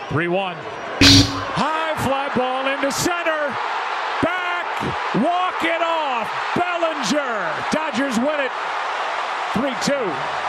3-1. High fly ball into center. Back. Walk it off. Bellinger. Dodgers win it 3-2.